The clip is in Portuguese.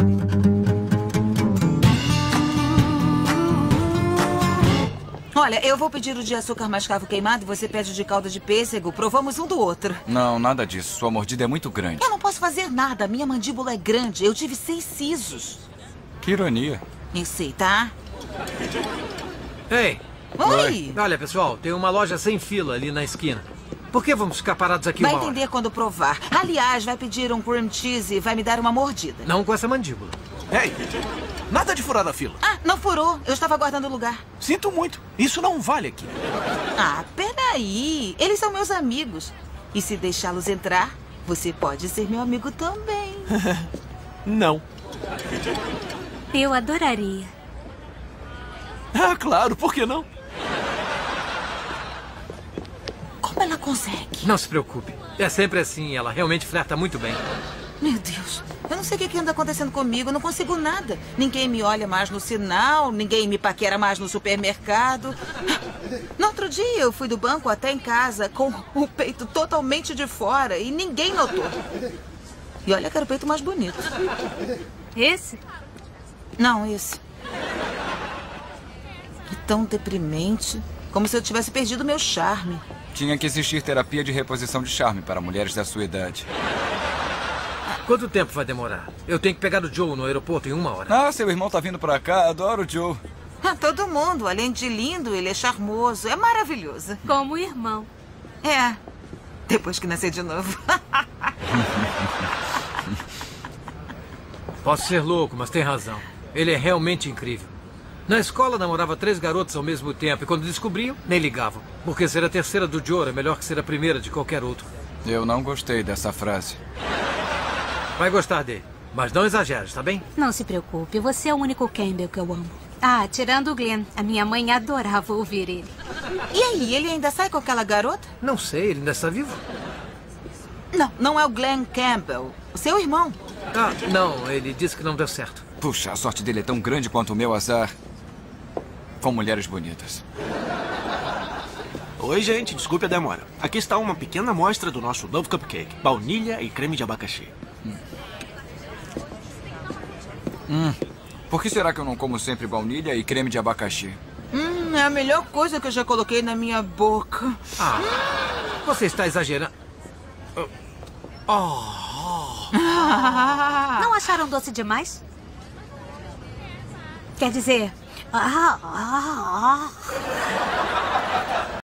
Olha, eu vou pedir o de açúcar mascavo queimado e você pede o de calda de pêssego. Provamos um do outro. Não, nada disso. Sua mordida é muito grande. Eu não posso fazer nada. Minha mandíbula é grande. Eu tive 6 sisos. Que ironia. Eu sei, tá? Ei, Oi! olha, pessoal, tem uma loja sem fila ali na esquina. Por que vamos ficar parados aqui Vai uma hora? entender quando provar. Aliás, vai pedir um cream cheese e vai me dar uma mordida. Não com essa mandíbula. Ei, nada de furar a fila. Ah, não furou. Eu estava guardando o lugar. Sinto muito. Isso não vale aqui. Ah, peraí. Eles são meus amigos. E se deixá-los entrar, você pode ser meu amigo também. Não. Eu adoraria. Ah, claro, por que não? Como ela consegue? Não se preocupe. É sempre assim, ela realmente flerta muito bem. Meu Deus, eu não sei o que anda acontecendo comigo, eu não consigo nada. Ninguém me olha mais no sinal, ninguém me paquera mais no supermercado. No outro dia eu fui do banco até em casa com o peito totalmente de fora e ninguém notou. E olha que era o peito mais bonito. Esse? Não, esse. É tão deprimente, como se eu tivesse perdido meu charme. Tinha que existir terapia de reposição de charme para mulheres da sua idade. Quanto tempo vai demorar? Eu tenho que pegar o Joe no aeroporto em 1 hora. Ah, seu irmão tá vindo pra cá. Adoro o Joe. Ah, todo mundo, além de lindo, ele é charmoso, é maravilhoso. Como irmão. É, depois que nascer de novo. Posso ser louco, mas tem razão. Ele é realmente incrível. Na escola namorava 3 garotas ao mesmo tempo e quando descobriam, nem ligavam. Porque ser a terceira do Joe é melhor que ser a primeira de qualquer outro. Eu não gostei dessa frase. Vai gostar dele, mas não exageres, tá bem? Não se preocupe, você é o único Campbell que eu amo. Ah, tirando o Glenn. A minha mãe adorava ouvir ele. E aí, ele ainda sai com aquela garota? Não sei, ele ainda está vivo? Não, não é o Glenn Campbell, o seu irmão. Ah, não, ele disse que não deu certo. Puxa, a sorte dele é tão grande quanto o meu azar. Com mulheres bonitas. Oi, gente, desculpe a demora. Aqui está uma pequena amostra do nosso novo cupcake. Baunilha e creme de abacaxi. Por que será que eu não como sempre baunilha e creme de abacaxi? É a melhor coisa que eu já coloquei na minha boca. Ah, você está exagerando. Não acharam doce demais? Quer dizer...